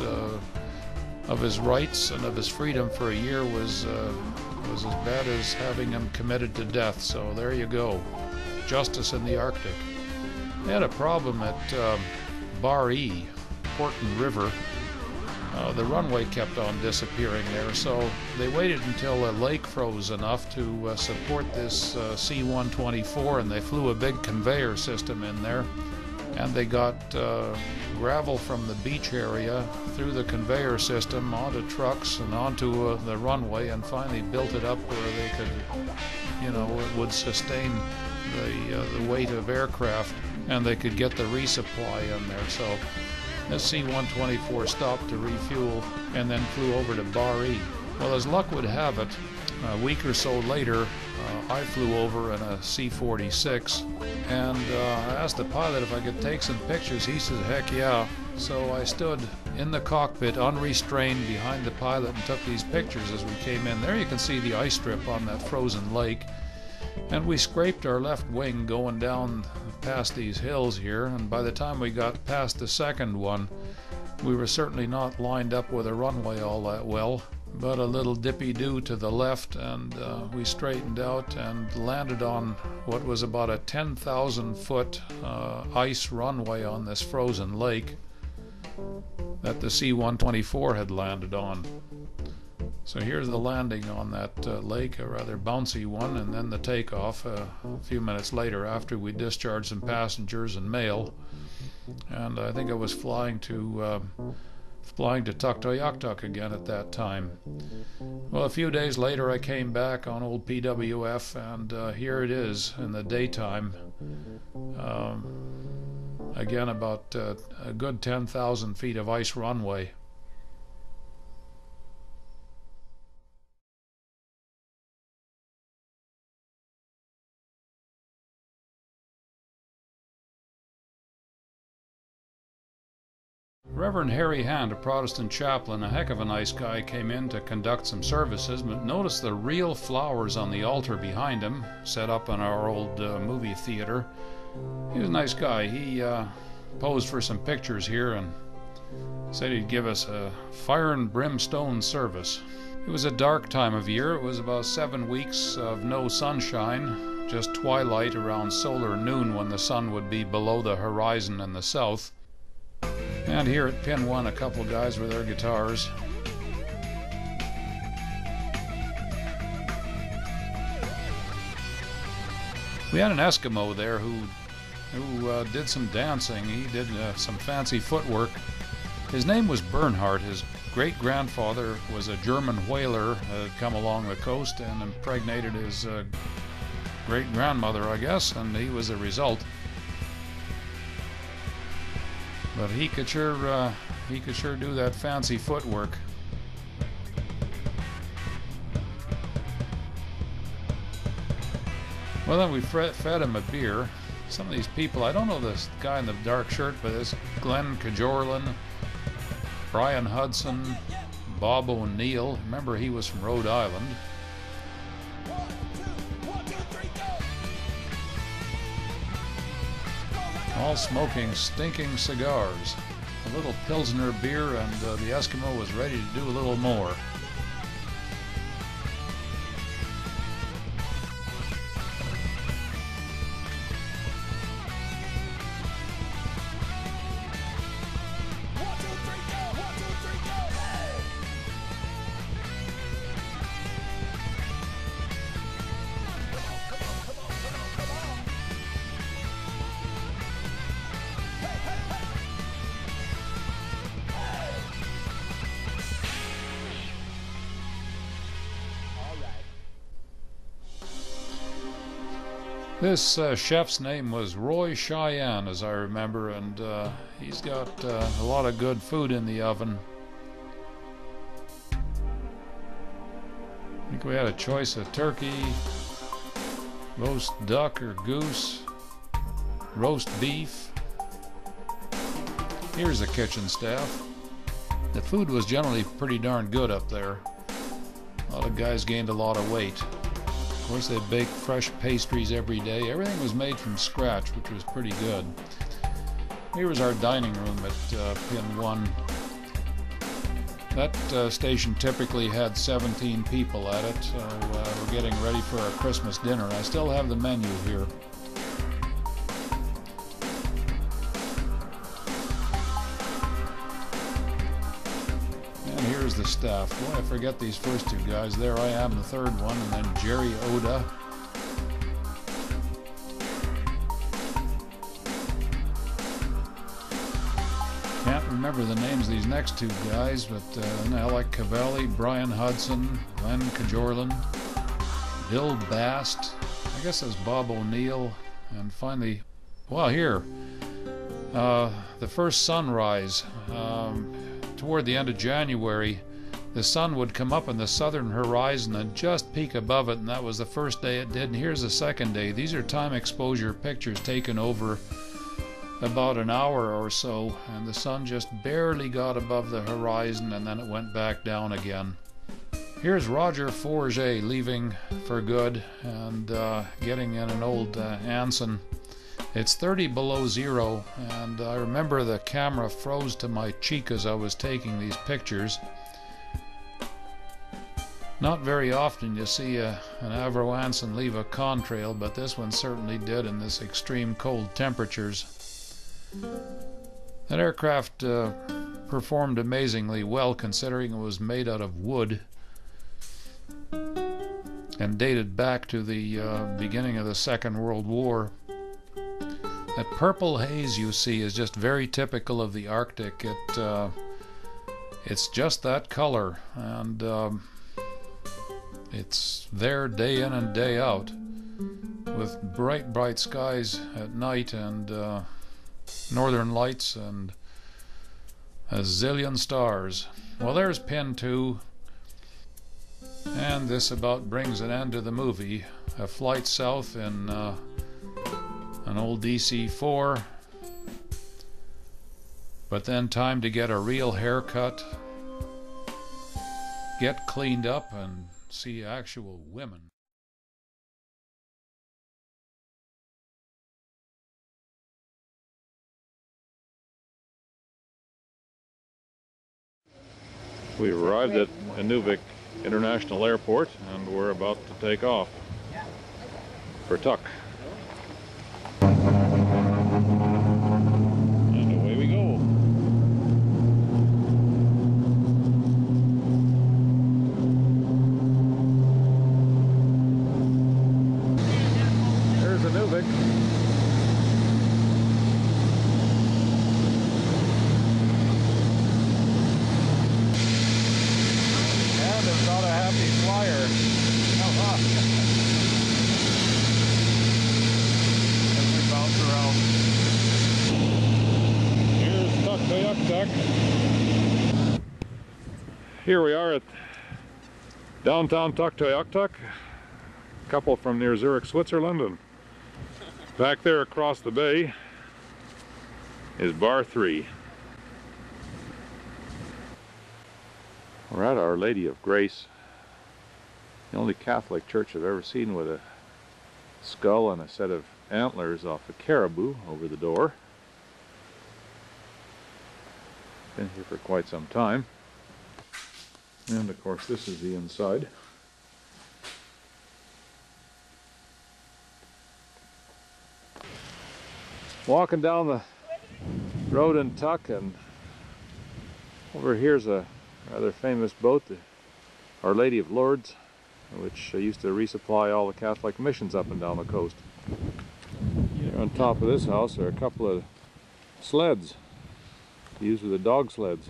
Speaker 1: of his rights and of his freedom for a year was as bad as having him committed to death. So there you go, justice in the Arctic. They had a problem at Bar E, Porton River. The runway kept on disappearing there, so they waited until a lake froze enough to support this C-124, and they flew a big conveyor system in there, and they got gravel from the beach area through the conveyor system onto trucks and onto the runway, and finally built it up where they could, you know, it would sustain the weight of aircraft, and they could get the resupply in there. So this C-124 stopped to refuel and then flew over to Bar E. Well, as luck would have it, a week or so later, I flew over in a C-46, and I asked the pilot if I could take some pictures. He said, heck yeah. So I stood in the cockpit unrestrained behind the pilot and took these pictures as we came in. There you can see the ice strip on that frozen lake. And we scraped our left wing going down past these hills here, and by the time we got past the second one, we were certainly not lined up with a runway all that well, but a little dippy-do to the left, and we straightened out and landed on what was about a 10,000-foot ice runway on this frozen lake that the C-124 had landed on. So here's the landing on that lake, a rather bouncy one, and then the takeoff a few minutes later after we discharged some passengers and mail. And I think I was flying to Tuktoyaktuk again at that time. Well, a few days later I came back on old PWF, and here it is in the daytime. Again, about a good 10,000 feet of ice runway. Reverend Harry Hand, a Protestant chaplain, a heck of a nice guy, came in to conduct some services, but notice the real flowers on the altar behind him, set up in our old movie theater. He was a nice guy. He posed for some pictures here and said he'd give us a fire and brimstone service. It was a dark time of year. It was about 7 weeks of no sunshine, just twilight around solar noon when the sun would be below the horizon in the south. And here at Pin 1, a couple guys with their guitars. We had an Eskimo there who did some dancing. He did some fancy footwork. His name was Bernhardt. His great-grandfather was a German whaler that had come along the coast and impregnated his great-grandmother, I guess, and he was the result. But he could sure do that fancy footwork. Well, then we fed him a beer. Some of these people, I don't know this guy in the dark shirt, but this Glenn Kajorlin, Brian Hudson, Bob O'Neill. Remember, he was from Rhode Island. All smoking stinking cigars. A little Pilsner beer, and the Eskimo was ready to do a little more. This chef's name was Roy Cheyenne, as I remember, and he's got a lot of good food in the oven. I think we had a choice of turkey, roast duck or goose, roast beef. Here's the kitchen staff. The food was generally pretty darn good up there. A lot of guys gained a lot of weight. Of course, they baked fresh pastries every day. Everything was made from scratch, which was pretty good. Here was our dining room at Pin 1. That station typically had 17 people at it, so we're getting ready for our Christmas dinner. I still have the menu here. Here's the staff. Boy, I forget these first two guys. There I am, the third one, and then Jerry Oda. Can't remember the names of these next two guys, but Alec Cavalli, Brian Hudson, Glenn Kajorlin, Bill Bast, I guess that's Bob O'Neill, and finally, well, here, the first sunrise. Toward the end of January, the sun would come up in the southern horizon and just peak above it, and that was the first day it did. And here's the second day. These are time exposure pictures taken over about an hour or so, and the sun just barely got above the horizon, and then it went back down again. Here's Roger Forget leaving for good and getting in an old Anson. It's 30 below zero, and I remember the camera froze to my cheek as I was taking these pictures. Not very often you see an Avro Anson leave a contrail, but this one certainly did in this extreme cold temperatures. That aircraft performed amazingly well, considering it was made out of wood and dated back to the beginning of the Second World War. That purple haze you see is just very typical of the Arctic. It's just that color, and it's there day in and day out, with bright skies at night and northern lights and a zillion stars. Well, there's Pin 2, and this about brings an end to the movie. A flight south in an old DC-4, but then time to get a real haircut, get cleaned up, and see actual women. We arrived at Inuvik International Airport, and we're about to take off for Tuk.
Speaker 2: Tuck.
Speaker 3: Here we are at downtown Tuktoyaktuk, a couple from near Zurich, Switzerland, and back there across the bay is Bar 3. We're at Our Lady of Grace, the only Catholic church I've ever seen with a skull and a set of antlers off a caribou over the door. Been here for quite some time. And of course this is the inside. Walking down the road in Tuck, and over here's a rather famous boat, the Our Lady of Lourdes, which used to resupply all the Catholic missions up and down the coast. Here on top of this house are a couple of sleds used with the dog sleds.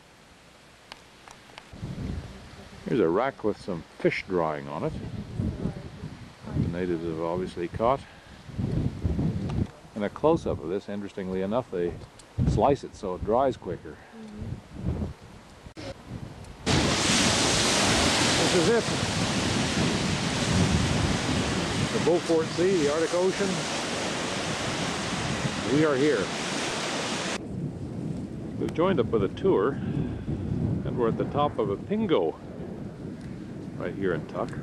Speaker 3: Here's a rack with some fish drying on it that the natives have obviously caught. And a close-up of this, interestingly enough, they slice it so it dries quicker. This is it. The Beaufort Sea, the Arctic Ocean. We are here. We've joined up with a tour, and we're at the top of a pingo right here in Tuck.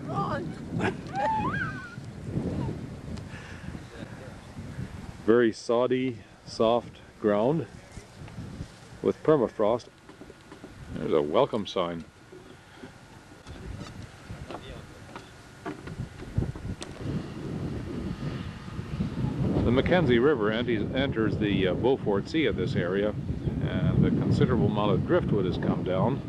Speaker 3: Very soddy, soft ground with permafrost. There's a welcome sign. The Mackenzie River enters the Beaufort Sea at this area, and a considerable amount of driftwood has come down.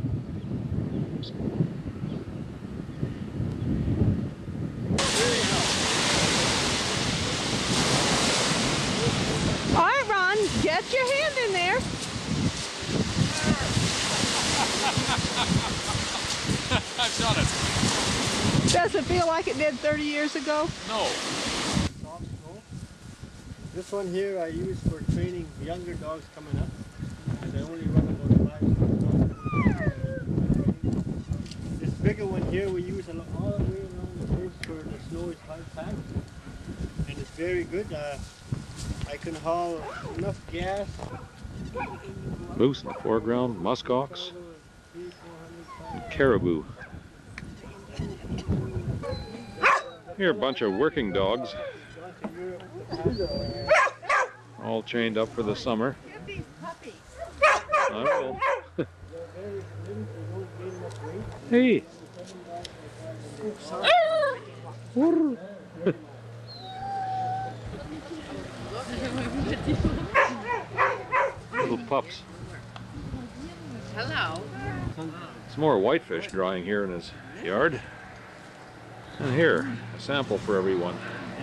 Speaker 4: All right, Ron, get your hand in there.
Speaker 3: I've done it.
Speaker 4: Does it feel like it did 30 years ago?
Speaker 3: No.
Speaker 2: This one here I use for training younger dogs coming up, and I only run about 5 dogs. This bigger one here we use all the way around the place where the snow is hard packed, and it's very good. I can haul enough gas.
Speaker 3: Moose in the foreground, muskox, and caribou. Here are a bunch of working dogs, all chained up for the summer. I will. Hey! Little pups.
Speaker 4: Hello.
Speaker 3: Some more whitefish drying here in his yard. And here, a sample for everyone.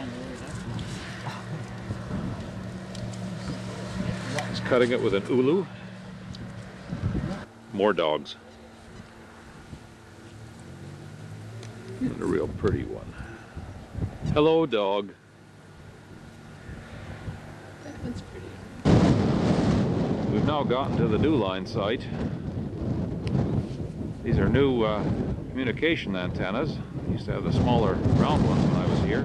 Speaker 3: He's cutting it with an ulu. More dogs. And a real pretty one. Hello, dog.
Speaker 4: That one's pretty.
Speaker 3: We've now gotten to the DEWLine site. These are new communication antennas. I used to have the smaller round ones when I was here.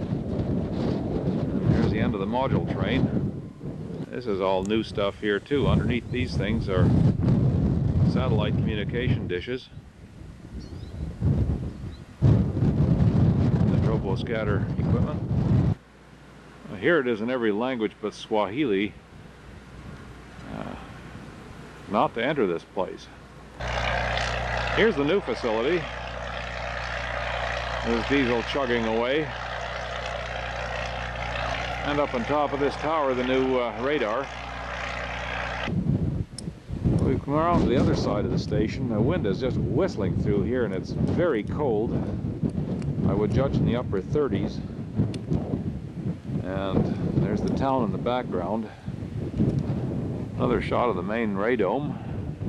Speaker 3: And here's the end of the module train. This is all new stuff here too. Underneath these things are satellite communication dishes. The troboscatter equipment. Here it is in every language but Swahili. Not to enter this place. Here's the new facility. There's diesel chugging away. And up on top of this tower, the new radar. We've come around to the other side of the station. The wind is just whistling through here, and it's very cold. I would judge in the upper 30s. And there's the town in the background. Another shot of the main radome.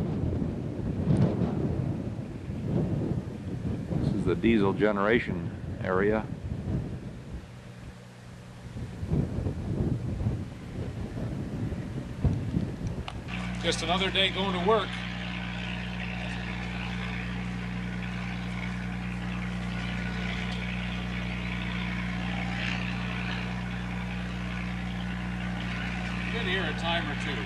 Speaker 3: This is the diesel generation area. Just another day going to work. Been here a time or two.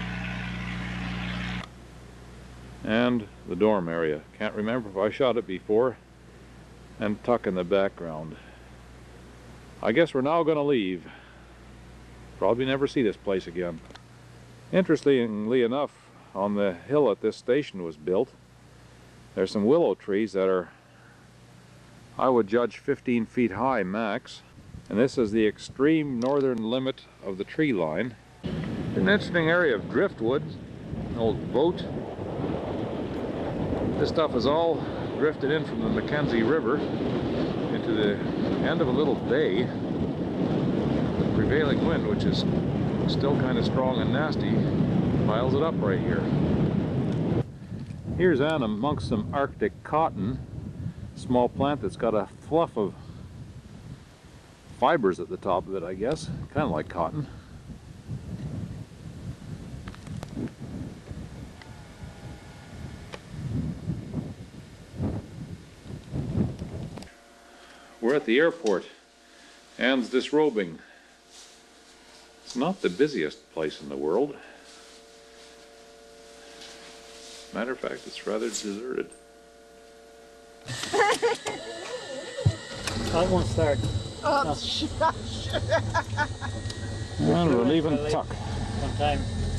Speaker 3: And the dorm area. Can't remember if I shot it before. And tuck in the background. I guess we're now going to leave. Probably never see this place again. Interestingly enough, on the hill that this station was built, there's some willow trees that are, I would judge, 15 feet high max. And this is the extreme northern limit of the tree line. An interesting area of driftwood, an old boat. This stuff is all drifted in from the Mackenzie River into the end of a little bay. The prevailing wind, which is still kind of strong and nasty, piles it up right here. Here's Anna amongst some Arctic cotton, small plant that's got a fluff of fibers at the top of it, I guess, kind of like cotton. We're at the airport. Anne's disrobing. It's not the busiest place in the world. Matter of fact, it's rather deserted.
Speaker 2: I won't start.
Speaker 4: Oh,
Speaker 2: No.
Speaker 4: shush.
Speaker 3: And we're leaving Tuck.
Speaker 2: Sometime.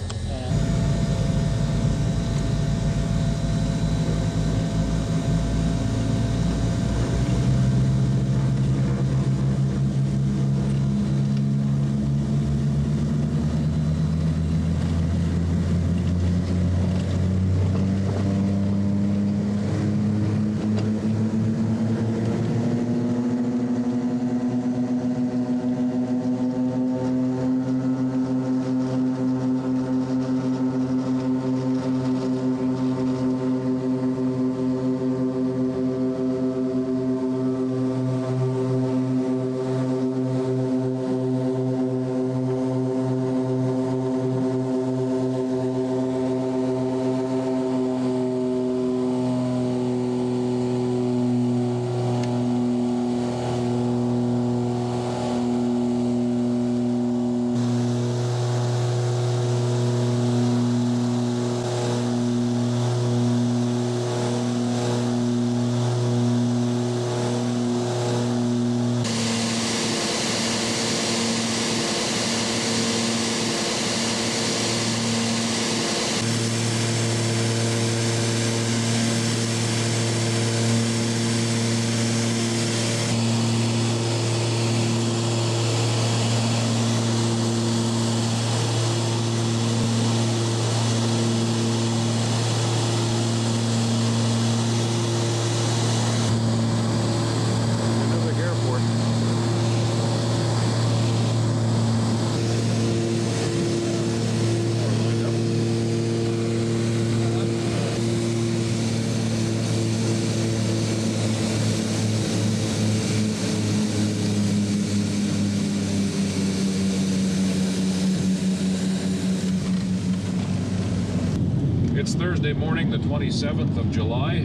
Speaker 3: It's Thursday morning, the 27th of July.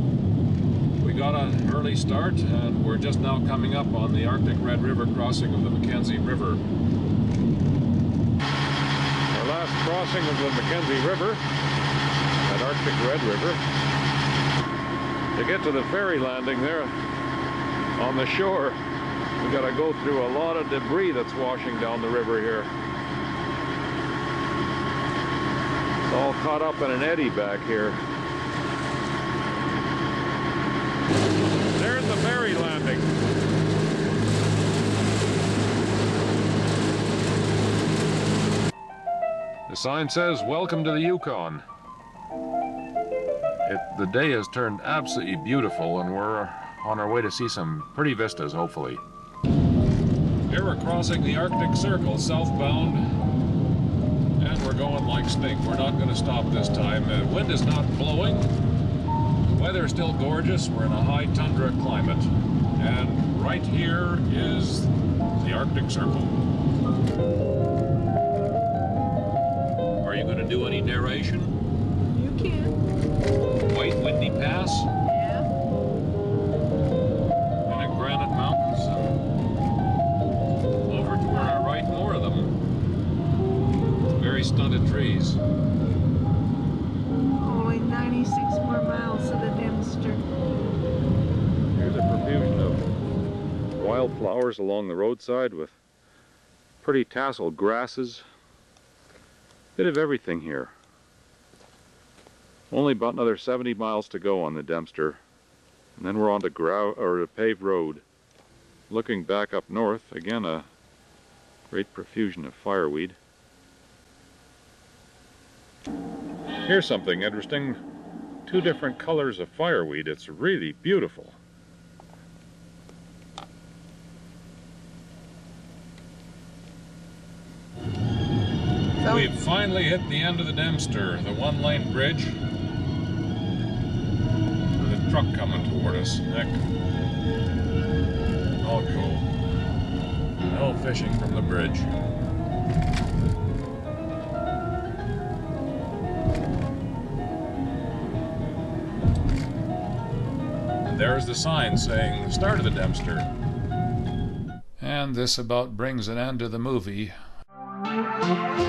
Speaker 3: We got an early start and we're just now coming up on the Arctic Red River crossing of the Mackenzie River. Our last crossing of the Mackenzie River at Arctic Red River. To get to the ferry landing there on the shore, we got to go through a lot of debris that's washing down the river here. It's all caught up in an eddy back here. There's the ferry landing. The sign says, "Welcome to the Yukon." The day has turned absolutely beautiful and we're on our way to see some pretty vistas, hopefully. Here we're crossing the Arctic Circle southbound. And we're going like stink. We're not going to stop this time. The wind is not blowing. The weather is still gorgeous. We're in a high tundra climate. And right here is the Arctic Circle. Are you going to do any narration?
Speaker 4: cute.
Speaker 1: White Windy Pass
Speaker 4: Yeah.
Speaker 1: and a granite mountains. And over to our right, more of them. Very stunted trees.
Speaker 4: Only 96 more miles to the Dempster.
Speaker 3: Here's a profusion of wildflowers along the roadside with pretty tasseled grasses. Bit of everything here. Only about another 70 miles to go on the Dempster, and then we're on to a paved road. Looking back up north, again a great profusion of fireweed. Here's something interesting. 2 different colors of fireweed. It's really beautiful.
Speaker 4: So,
Speaker 1: We've finally hit the end of the Dempster, the one-lane bridge. With a truck coming toward us. Heck. All cool. No fishing from the bridge. And there's the sign saying the start of the Dempster. And this about brings an end to the movie.